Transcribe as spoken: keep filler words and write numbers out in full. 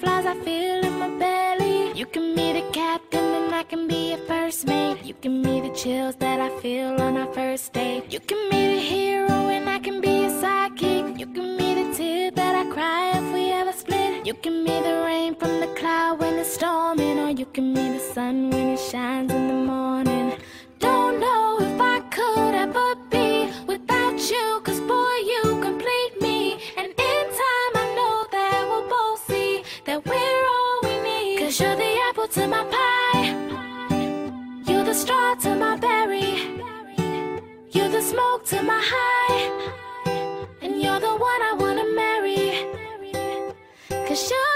butterflies I feel in my belly. You can be the captain and I can be your first mate. You can be the chills that I feel on our first date. You can be the hero and I can be your sidekick. You can be the tear that I cry if we ever split. You can be the rain from the cloud when it's storming, or you can be the sun when it shines in the morning. Don't know if I could ever be without you, 'cause boy, you complete me. And in time I know that we'll both see that we're all we need. 'Cause you're the apple to my pie, you're the straw to my berry, you're the smoke to my high, and you're the one I wanna marry. 'Cause you're